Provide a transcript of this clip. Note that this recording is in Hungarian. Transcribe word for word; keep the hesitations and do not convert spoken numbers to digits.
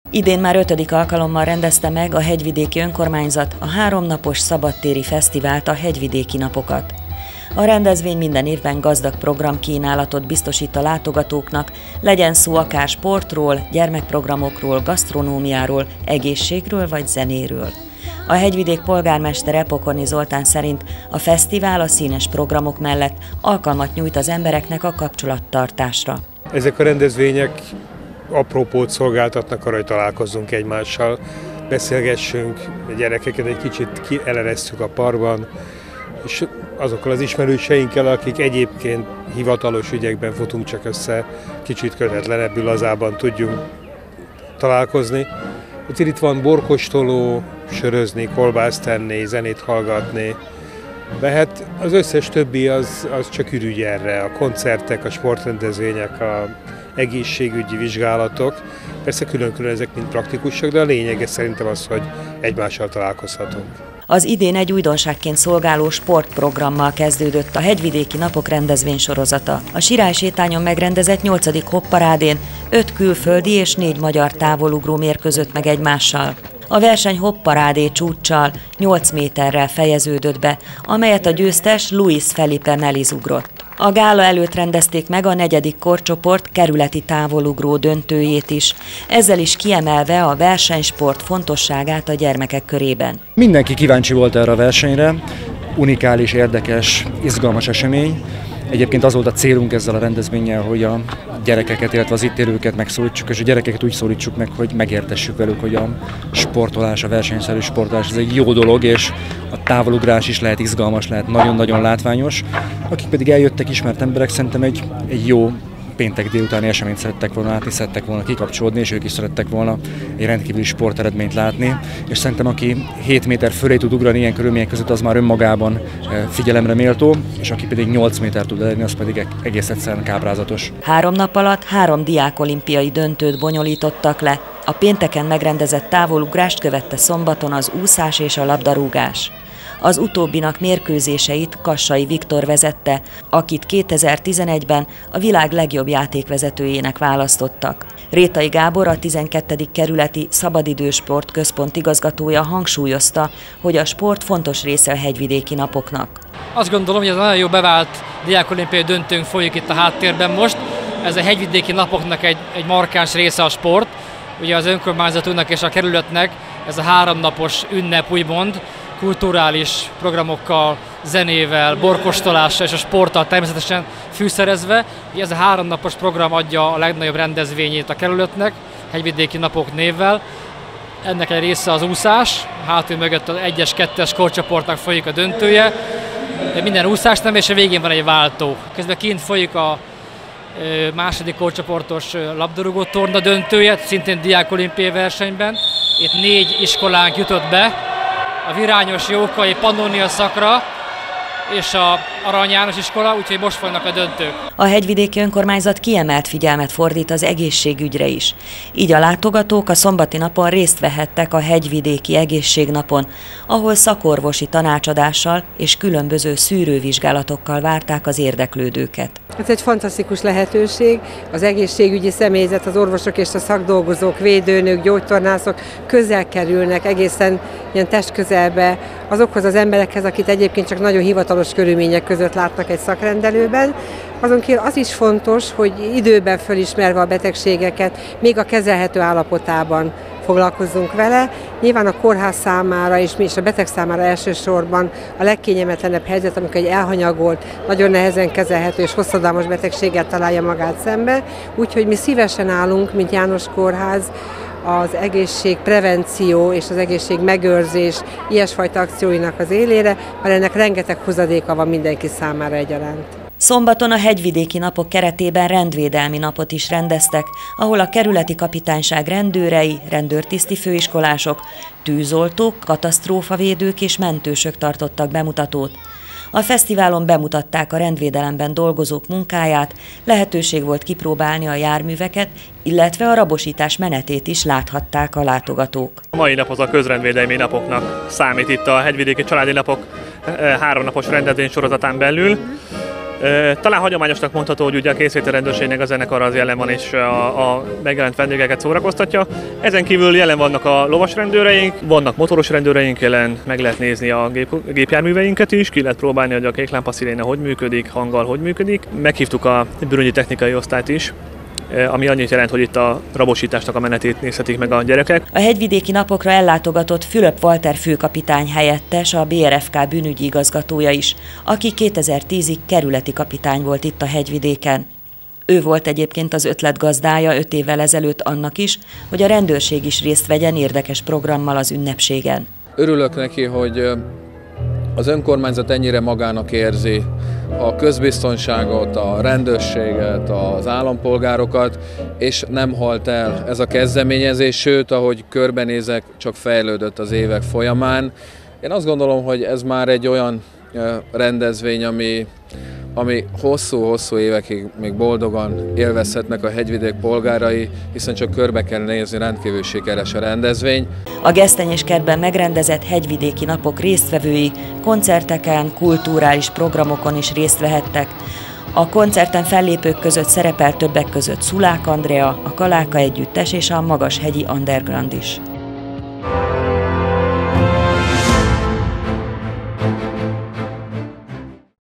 Idén már ötödik alkalommal rendezte meg a Hegyvidéki Önkormányzat a háromnapos szabadtéri fesztivált, a Hegyvidéki Napokat. A rendezvény minden évben gazdag programkínálatot biztosít a látogatóknak, legyen szó akár sportról, gyermekprogramokról, gasztronómiáról, egészségről vagy zenéről. A Hegyvidék polgármestere, Pokorni Zoltán szerint a fesztivál a színes programok mellett alkalmat nyújt az embereknek a kapcsolattartásra. Ezek a rendezvények apropót szolgáltatnak arra, hogy találkozzunk egymással, beszélgessünk, a gyerekeket egy kicsit kieleresztjük a parkban, és azokkal az ismerőseinkkel, akik egyébként hivatalos ügyekben futunk csak össze, kicsit kötetlenebbül, lazában tudjunk találkozni. Úgyhogy itt van borkostoló, sörözni, kolbászt tenni, zenét hallgatni, de hát az összes többi az, az csak ürügy erre, a koncertek, a sportrendezvények, a egészségügyi vizsgálatok. Persze külön-külön ezek mind praktikusak, de a lényege szerintem az, hogy egymással találkozhatunk. Az idén egy újdonságként szolgáló sportprogrammal kezdődött a Hegyvidéki Napok rendezvénysorozata. A Sirály sétányon megrendezett nyolcadik hopparádén öt külföldi és négy magyar távolugró mérkőzött meg egymással. A verseny hopparádé csúccsal nyolc méterrel fejeződött be, amelyet a győztes Luis Felipe Meliz ugrott. A gála előtt rendezték meg a negyedik korcsoport kerületi távolugró döntőjét is, ezzel is kiemelve a versenysport fontosságát a gyermekek körében. Mindenki kíváncsi volt erre a versenyre, unikális, érdekes, izgalmas esemény. Egyébként az volt a célunk ezzel a rendezvénnyel, hogy a gyerekeket, illetve az itt élőket megszólítsuk, és a gyerekeket úgy szólítsuk meg, hogy megértessük velük, hogy a sportolás, a versenyszerű sportolás ez egy jó dolog, és a távolugrás is lehet izgalmas, lehet nagyon-nagyon látványos. Akik pedig eljöttek, ismert emberek, szerintem egy, egy jó péntek délutáni eseményt szerettek volna látni, szerettek volna kikapcsolódni, és ők is szerettek volna egy rendkívüli sporteredményt látni. És szerintem, aki hét méter fölé tud ugrani ilyen körülmények között, az már önmagában figyelemre méltó, és aki pedig nyolc méter tud elérni, az pedig egész egyszerűen káprázatos. Három nap alatt három diákolimpiai döntőt bonyolítottak le. A pénteken megrendezett távolugrást követte szombaton az úszás és a labdarúgás. Az utóbbinak mérkőzéseit Kassai Viktor vezette, akit kétezer-tizenegyben a világ legjobb játékvezetőjének választottak. Rétai Gábor, a tizenkettedik kerületi Szabadidősport Központ igazgatója hangsúlyozta, hogy a sport fontos része a Hegyvidéki Napoknak. Azt gondolom, hogy ez a nagyon jó bevált diákolimpiai döntőnk folyik itt a háttérben most. Ez a Hegyvidéki Napoknak egy, egy markáns része a sport. Ugye az önkormányzatunknak és a kerületnek ez a háromnapos ünnep úgymond, kulturális programokkal, zenével, borkostolással és a sporttal természetesen fűszerezve. Ez a háromnapos program adja a legnagyobb rendezvényét a kerületnek, Hegyvidéki Napok névvel. Ennek egy része az úszás, hátul mögött az egyes, kettes korcsoportnak folyik a döntője. Minden úszás nem, és a végén van egy váltó. Közben kint folyik a második korcsoportos labdarúgó torna döntője, szintén diákolimpiai versenyben. Itt négy iskolánk jutott be, a Virányos Jókai Pannonia szakra és a Arany János iskola, úgyhogy most folynak a döntők. A Hegyvidéki Önkormányzat kiemelt figyelmet fordít az egészségügyre is. Így a látogatók a szombati napon részt vehettek a Hegyvidéki Egészségnapon, ahol szakorvosi tanácsadással és különböző szűrővizsgálatokkal várták az érdeklődőket. Ez egy fantasztikus lehetőség. Az egészségügyi személyzet, az orvosok és a szakdolgozók, védőnök, gyógytornászok közel kerülnek, egészen ilyen testközelbe azokhoz az emberekhez, akit egyébként csak nagyon hivatalos körülmények között látnak egy szakrendelőben. Azon kívül az is fontos, hogy időben fölismerve a betegségeket, még a kezelhető állapotában foglalkozzunk vele. Nyilván a kórház számára és mi is a beteg számára elsősorban a legkényelmetlenebb helyzet, amikor egy elhanyagolt, nagyon nehezen kezelhető és hosszadalmas betegséggel találja magát szembe. Úgyhogy mi szívesen állunk, mint János Kórház, az egészségprevenció és az egészség megőrzés ilyesfajta akcióinak az élére, mert ennek rengeteg hozadéka van mindenki számára egyaránt. Szombaton a Hegyvidéki Napok keretében rendvédelmi napot is rendeztek, ahol a kerületi kapitányság rendőrei, rendőrtiszti főiskolások, tűzoltók, katasztrófavédők és mentősök tartottak bemutatót. A fesztiválon bemutatták a rendvédelemben dolgozók munkáját, lehetőség volt kipróbálni a járműveket, illetve a rabosítás menetét is láthatták a látogatók. A mai nap az a közrendvédelmi napoknak számít itt a Hegyvidéki Családi Napok háromnapos rendezvény sorozatán belül. Talán hagyományosnak mondható, hogy ugye a készítő rendőrségnek a zenekar az jelen van és a, a megjelent vendégeket szórakoztatja. Ezen kívül jelen vannak a lovas rendőreink, vannak motoros rendőreink jelen, meg lehet nézni a gép, gépjárműveinket is, ki lehet próbálni, hogy a kéklámpa sziréna hogy működik, hanggal hogy működik. Meghívtuk a bűnügyi technikai osztályt is, ami annyit jelent, hogy itt a rabosításnak a menetét nézhetik meg a gyerekek. A hegyvidéki napokra ellátogatott Fülöp Walter főkapitány helyettes, a bé er ef ká bűnügyi igazgatója is, aki kétezer-tízig kerületi kapitány volt itt a hegyvidéken. Ő volt egyébként az ötlet gazdája öt évvel ezelőtt annak is, hogy a rendőrség is részt vegyen érdekes programmal az ünnepségen. Örülök neki, hogy az önkormányzat ennyire magának érzi a közbiztonságot, a rendőrséget, az állampolgárokat, és nem halt el ez a kezdeményezés, sőt, ahogy körbenézek, csak fejlődött az évek folyamán. Én azt gondolom, hogy ez már egy olyan rendezvény, ami, ami hosszú-hosszú évekig még boldogan élvezhetnek a hegyvidék polgárai, hiszen csak körbe kell nézni, rendkívül sikeres a rendezvény. A Gesztenyéskertben megrendezett hegyvidéki napok résztvevői koncerteken, kulturális programokon is részt vehettek. A koncerten fellépők között szerepel többek között Szulák Andrea, a Kaláka Együttes és a Magashegyi Underground is.